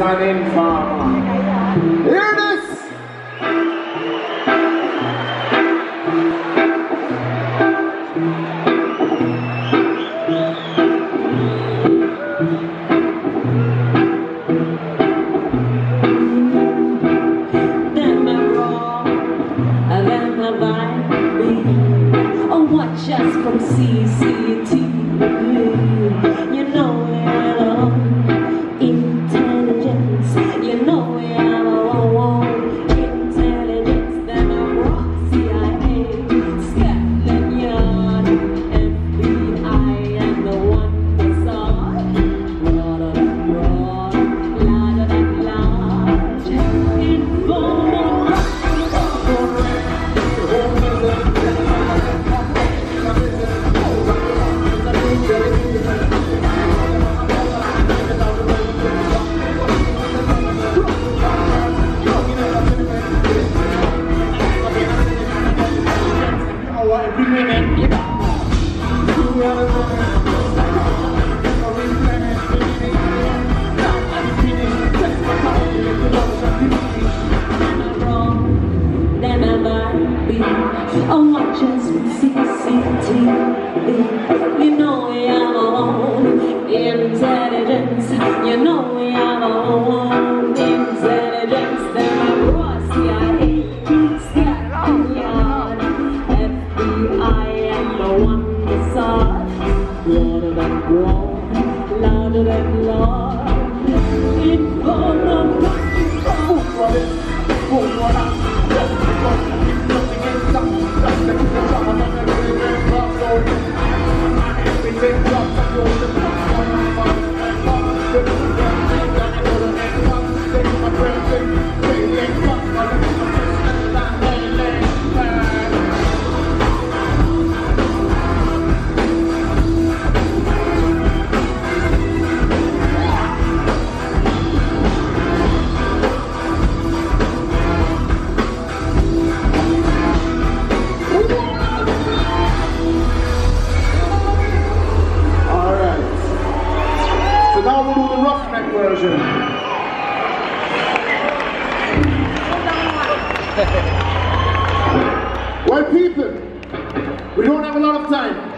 an informer. Hear this! Just from CCTV, you know we have our own intelligence. You know we have our own intelligence. Then I rock CIA, Scotland Yard, FBI, and the one facade. Louder than broad, louder than large. Informer. Oh, watch us with CCTV. You know we have our own intelligence. You know we have our own intelligence. Then I cross CIA, Scotland Yard, FBI, and the one facade. Louder than broad, louder than large. Informer. Now we'll do the Roughneck version. Well, people, we don't have a lot of time.